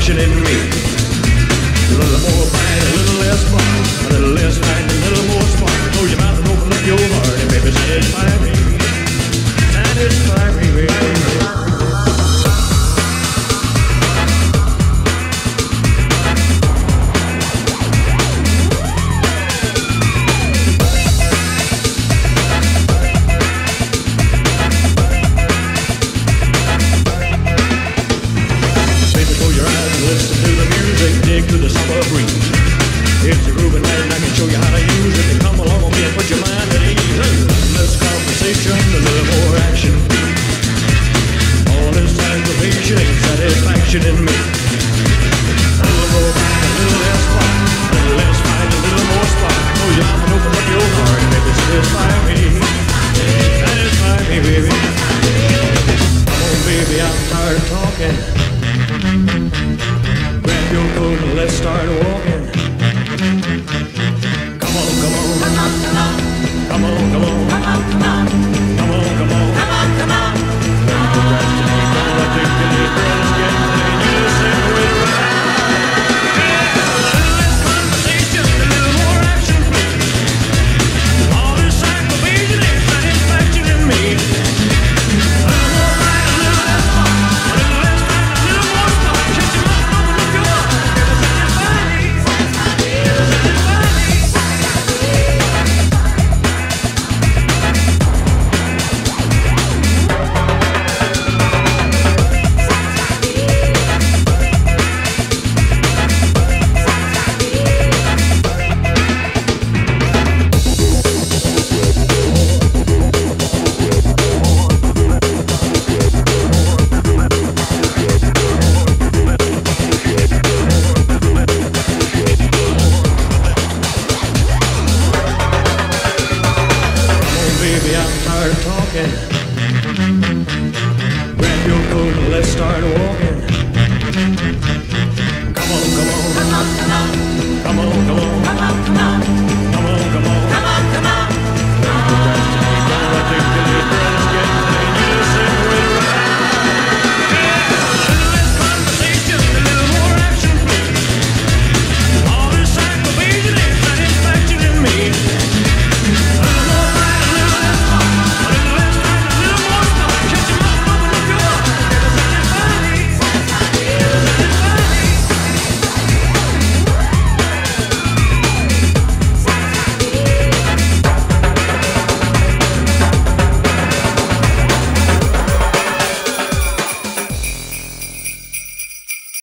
satisfaction in me. A little more fight, a little less fun. A little less fight, a little more spark. Close your mouth and open up your heart and baby satisfy me. Satisfy me, baby. Listen to the music, dig to the summer breeze. It's a grooving night and I can show you how to use it. And come along with me and put your mind at ease. Less conversation, a little more action. All this aggravation ain't satisfaction in me. A little more fight, a little less fight. A little less fight, a little more spark. Close your mouth and open up your heart and make it satisfy me. Satisfy me, baby. Come on, baby, I'm tired of talking. Grab your coat and let's start walking. Come on, come on. Come on, come on. Come on, come on. Come on, come on. Come on, come on. Come on, come on. Congratulations, girl. I think you need girls getting ready to sing with me. Yeah, a little less conversation, a little more action, please. All this aggravation ain't satisfaction in me. A little more fight, a little less fun. A little less fight, a little more spark. Shut your mouth, open up your heart. Satisfy me. Satisfy me. Baby, I'm tired of talking. Grab your coat and let's start walking.